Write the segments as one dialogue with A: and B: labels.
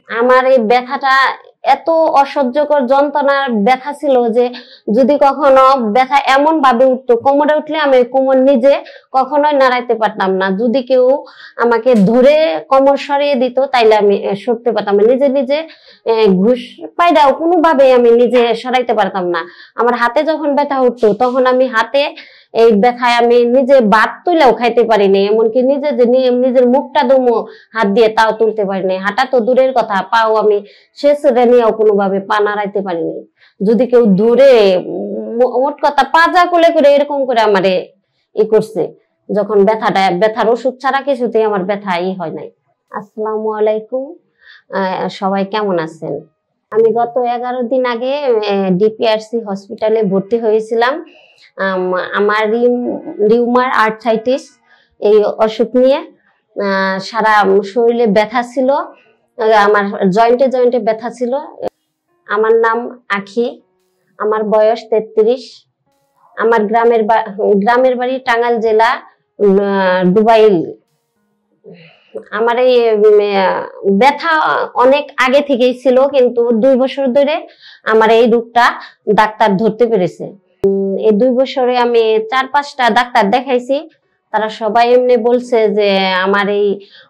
A: আমার এই ব্যথাটা এত অসহ্যকর যন্ত্রণার ব্যথা ছিল যে যদি কখনো ব্যথা এমন ভাবে উঠতো, কোমরে উঠলে আমি কোমর নিজে কখনোই নাড়াইতে পারতাম না। যদি কেউ আমাকে ধরে কোমর সরিয়ে দিত তাইলে আমি সরতে পারতাম না। নিজে নিজে ঘুষ পাইরাও কোনোভাবে আমি নিজে সরাইতে পারতাম না। আমার হাতে যখন ব্যথা উঠতো তখন আমি হাতে এই ব্যথায় আমি নিজে ভাত তুলেও খাইতে পারিনি, এমনকি নিজে যে নিজের মুখটা দমো হাত দিয়ে তাও তুলতে পারিনি। হাঁটা তো দূরের কথা, পাও আমি শেষে নিয়েও কোনোভাবে পা নাড়াইতে পারিনি। যদি কেউ ধরে মোট কথা পাজা কোলে করে এরকম করে আমারে করছে, যখন ব্যথার ওষুধ ছাড়া কিছুতেই আমার ব্যথা হয় নাই। আসসালামু আলাইকুম, সবাই কেমন আছেন? আমি গত 11 দিন আগে ডিপিআরসি হসপিটালে ভর্তি হয়েছিলাম। আমার রিউমার আর্থ্রাইটিস এই অসুখ নিয়ে সারা শরীরে ব্যথা ছিল, আমার জয়েন্টে জয়েন্টে ব্যথা ছিল। আমার নাম আখি, আমার বয়স 33। আমার গ্রামের বাড়ি টাঙ্গাইল জেলা ডুবাইল। আমার এই ব্যথা অনেক আগে থেকেই ছিল, কিন্তু 2 বছর ধরে আমার এই রোগটা ডাক্তার ধরতে পেরেছে। এই 2 বছরে আমি 4-5টা ডাক্তার দেখাইছি, তারা সবাই এমনি বলছে যে আমার এই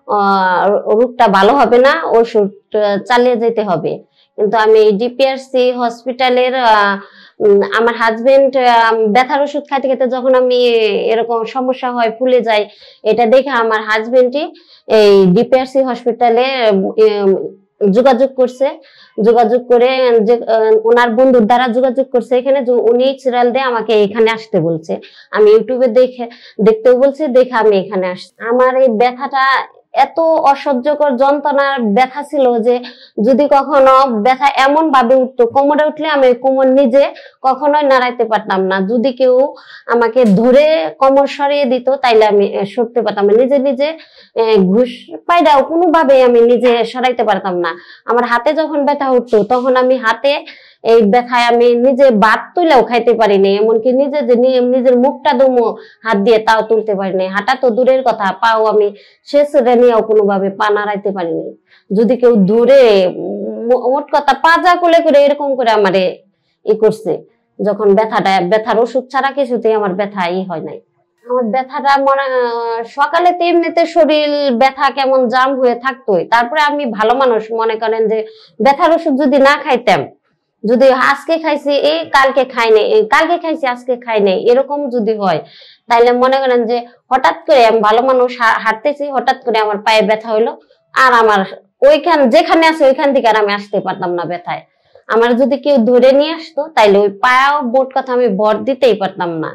A: রোগটা ভালো হবে না, ওষুধ চালিয়ে যেতে হবে। কিন্তু আমি ডিপিআরসি হসপিটালের আমার হাজবেন্ড ব্যথার ওষুধ খাইতে খাইতে যখন আমি এরকম সমস্যা হয়, ফুলে যায়, এটা দেখে আমার হাজবেন্ডই এই ডিপিআরসি হসপিটালে যোগাযোগ করছে। যোগাযোগ করে যে ওনার বন্ধুর দ্বারা যোগাযোগ করছে এখানে, যে উনি সিরিয়াল দিয়ে আমাকে এখানে আসতে বলছে। আমি ইউটিউবে দেখতেও বলছে, দেখে আমি এখানে আসছি। আমার এই ব্যথাটা এত অসহ্যকর যন্ত্রণার ব্যথা ছিল যে যদি কখনো ব্যথা এমন ভাবে উঠতো, কোমরে উঠলে আমি কোমর নিজে কখনোই নাড়াইতে পারতাম না। যদি কেউ আমাকে ধরে কোমর সরিয়ে দিত তাইলে আমি সরতে পারতাম না। নিজে নিজে ঘুষ পাইরাও কোনোভাবে আমি নিজে সরাইতে পারতাম না। আমার হাতে যখন ব্যথা উঠতো তখন আমি হাতে এই ব্যথায় আমি নিজে ভাত তুলেও খাইতে পারিনি, এমনকি নিজে যে নিজের মুখটা দমো হাত দিয়ে তাও তুলতে পারিনি। হাঁটা তো দূরের কথা, পাও আমি শেষে নিয়েও কোনোভাবে পা নাড়াইতে পারিনি। যদি কেউ ধরে মোট কথা পাজা কোলে করে এরকম করে আমারে করছে, যখন ব্যথার ওষুধ ছাড়া কিছুতেই আমার ব্যথা হয় নাই। আমার ব্যথাটা সকালে তো এমনিতে শরীর ব্যথা কেমন জাম হয়ে থাকতোই, তারপরে আমি ভালো মানুষ, মনে করেন যে ব্যথার ওষুধ যদি না খাইতাম, যদি আজকে খাইছি কালকে খাই নাই, কালকে খাইছি আজকে খাই নাই, এরকম যদি হয় তাইলে মনে করেন যে হঠাৎ করে আমি ভালো মানুষ হাঁটতেছি, হঠাৎ করে আমার পায়ে ব্যথা হইলো, আর আমার যেখানে আছে ওইখান থেকে আর আমি আসতে পারতাম না ব্যথায়। আমার যদি কেউ ধরে নিয়ে আসতো তাইলে ওই পায়েও মোট কথা আমি ভর দিতেই পারতাম না,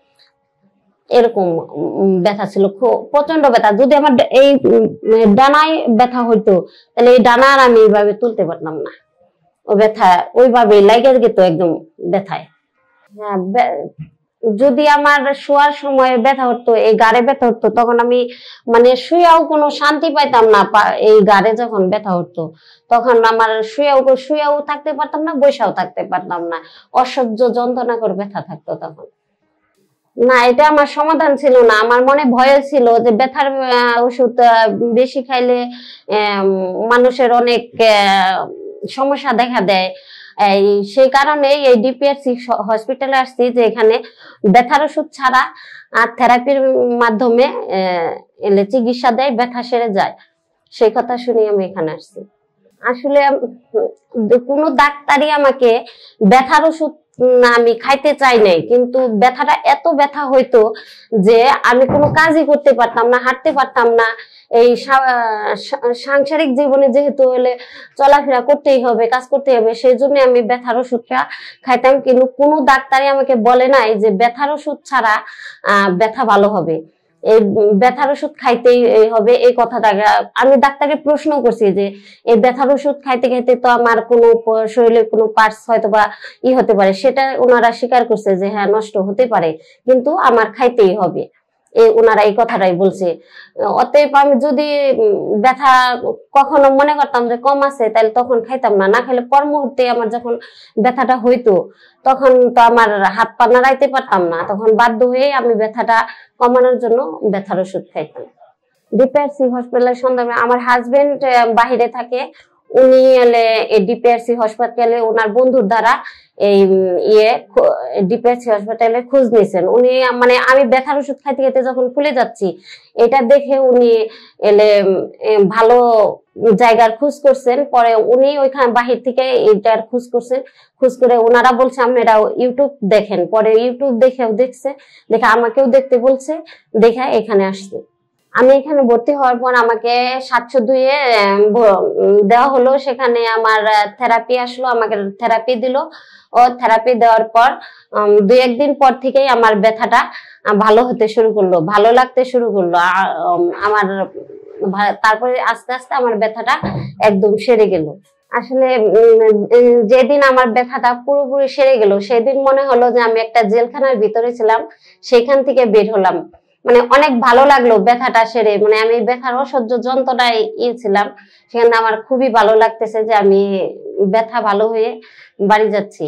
A: এরকম ব্যথা ছিল, প্রচন্ড ব্যথা। যদি আমার এই ডানায় ব্যথা হইতো তাহলে এই ডানা আর আমি এইভাবে তুলতে পারতাম না, ও ব্যথা ওইভাবে লাগে যেত একদম ব্যথায়। হ্যাঁ, যদি আমার শোয়ার সময় ব্যথা হতো, এই গাড়ে ব্যথা হতো, তখন আমি মানে শুয়েও কোনো শান্তি পাইতাম না। এই গাড়ে যখন ব্যথা হতো তখন আমার শুয়েও থাকতে পারতাম না, বসেও থাকতে পারতাম না, অসহ্য যন্ত্রণা করে ব্যথা থাকতো তখন। না, এটা আমার সমাধান ছিল না। আমার মনে ভয় ছিল যে ব্যথার ওষুধ বেশি খাইলে মানুষের অনেক সমস্যা দেখা দেয়। সেই কারণে এই ডিপিআরসি হসপিটালে আসছি, যে এখানে ব্যথার ওষুধ ছাড়া আর থেরাপির মাধ্যমে চিকিৎসা দেয়, ব্যথা সেরে যায়। সেই কথা শুনে আমি এখানে আসছি। আসলে কোনো ডাক্তারই আমাকে ব্যথার ওষুধ আমি খাইতে চাই নাই, কিন্তু ব্যথাটা এত ব্যথা হইতো যে আমি কোনো কাজই করতে পারতাম না, হাঁটতে পারতাম না। এই সাংসারিক জীবনে যেহেতু হলে চলাফেরা করতেই হবে, কাজ করতেই হবে, সেই জন্য আমি ব্যথার ওষুধটা খাইতাম। কিন্তু কোনো ডাক্তারই আমাকে বলে নাই যে ব্যথার ওষুধ ছাড়া ব্যথা ভালো হবে, এই ব্যথার ওষুধ খাইতেই হবে। এই কথাটা আমি ডাক্তারকে প্রশ্ন করছি যে এই ব্যথার ওষুধ খাইতে খাইতে তো আমার কোনো শরীরের কোনো পার্টস হয়তো বা হতে পারে, সেটা ওনারা স্বীকার করছে যে হ্যাঁ নষ্ট হতে পারে, কিন্তু আমার খাইতেই হবে। ওনারা এই কথাটাই বলছে। অতএব আমি যদি ব্যথা কখনো মনে করতাম যে কম আছে তাহলে তখন খাইতাম না, না খেলে পর মুহূর্তে আমার যখন ব্যথাটা হইতো তখন তো আমার হাত পা নাড়াইতে পারতাম না, তখন বাধ্য হয়ে আমি ব্যথাটা কমানোর জন্য ব্যথার ওষুধ খাইতাম। ডিপিআরসি হসপিটালের সন্ধানে আমার হাজবেন্ড বাহিরে থাকে, উনি এলে ডিপিআরসি হাসপাতালে ওনার বন্ধুর দ্বারা এই ডিপিআরসি হাসপাতালে খোঁজ নিয়েছেন। উনি মানে আমি ব্যথার ওষুধ খাইতে খাইতে যখন ফুলে যাচ্ছি এটা দেখে উনি এলে ভালো জায়গার খোঁজ করছেন। পরে উনি ওইখানে বাহির থেকে এটার খোঁজ করছেন, খোঁজ করে ওনারা বলছে আপনারা ইউটিউব দেখেন। পরে ইউটিউব দেখছে, দেখে আমাকেও দেখতে বলছে, দেখে এখানে আসছে। আমি এখানে ভর্তি হওয়ার পর আমাকে 702-এ দেওয়া হলো। সেখানে আমার থেরাপি আসলো, আমাকে থেরাপি দিল। ও থেরাপি দেওয়ার পর 2-1 দিন পর থেকেই আমার ব্যথাটা ভালো হতে শুরু করলো, ভালো লাগতে শুরু করলো আমার। তারপরে আস্তে আস্তে আমার ব্যথাটা একদম সেরে গেল। আসলে যেদিন আমার ব্যথাটা পুরোপুরি সেরে গেল সেদিন মনে হলো যে আমি একটা জেলখানার ভিতরে ছিলাম, সেখান থেকে বের হলাম। মানে অনেক ভালো লাগলো ব্যথাটা সেরে। মানে আমি ব্যথার অসহ্য যন্ত্রণায় ছিলাম, সেখানে আমার খুবই ভালো লাগতেছে যে আমি ব্যথা ভালো হয়ে বাড়ি যাচ্ছি।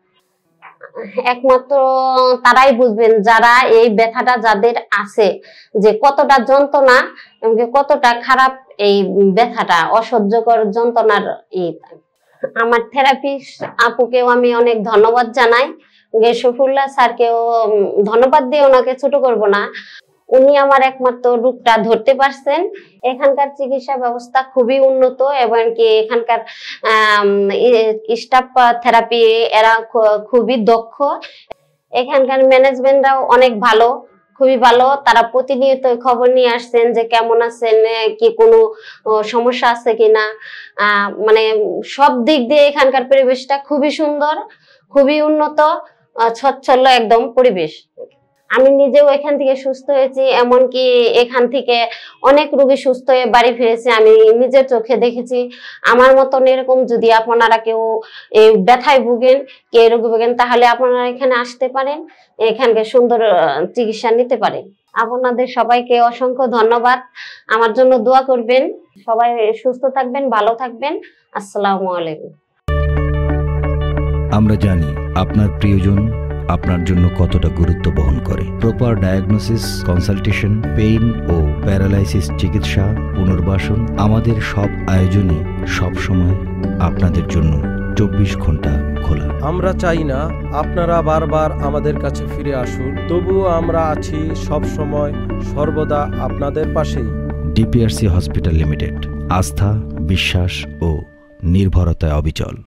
A: একমাত্র তারাই বুঝবেন যারা এই ব্যথাটা যাদের আছে, যে কতটা যন্ত্রণা এবং কতটা খারাপ এই ব্যথাটা, অসহ্যকর যন্ত্রণার। আমার থেরাপিস্ট আপুকেও আমি অনেক ধন্যবাদ জানাই, শফিউল্লাহ স্যারকেও ধন্যবাদ দিয়ে ওনাকে ছোট করব না। উনি আমার একমাত্র রোগটা ধরতে পারছেন। এখানকার চিকিৎসা ব্যবস্থা খুবই উন্নত এবং কি এখানকার স্টাফ থেরাপি এরা খুবই দক্ষ। এখানকার ম্যানেজমেন্টরাও অনেক ভালো, খুবই ভালো। তারা প্রতিনিয়ত খবর নিয়ে আসছেন যে কেমন আছেন, কি কোনো সমস্যা আছে কিনা। মানে সব দিক দিয়ে এখানকার পরিবেশটা খুবই সুন্দর, খুবই উন্নত, স্বচ্ছল একদম পরিবেশ। আমি নিজেও এখান থেকে সুস্থ হয়েছি, এমনকি এখান থেকে অনেক রোগী সুস্থ হয়ে বাড়ি ফিরেছে, আমি নিজের চোখে দেখেছি। আমার মতন এরকম যদি আপনারা কেউ এই ব্যথায় ভুগেন, কে রোগী ভুগেন, তাহলে আপনারা এখানে আসতে পারেন, এখানকার সুন্দর চিকিৎসা নিতে পারেন। আপনাদের সবাইকে অসংখ্য ধন্যবাদ। আমার জন্য দোয়া করবেন। সবাই সুস্থ থাকবেন, ভালো থাকবেন। আসসালামু আলাইকুম।
B: আমরা জানি আপনার প্রিয়জন আপনার জন্য কতটা গুরুত্ব বহন করে। প্রপার ডায়াগনোসিস, কনসালটেশন, পেইন ও প্যারালাইসিস চিকিৎসা, পুনর্বাসন, আমাদের সব আয়োজনই সব সময় আপনাদের জন্য 24 ঘন্টা খোলা।
C: আমরা চাই না আপনারা বারবার আমাদের কাছে ফিরে আসুন, তবুও আমরা আছি সব সময় সর্বদা আপনাদের পাশেই।
B: ডিপিআরসি হসপিটাল লিমিটেড, আস্থা, বিশ্বাস ও নির্ভরতায় অবিচল।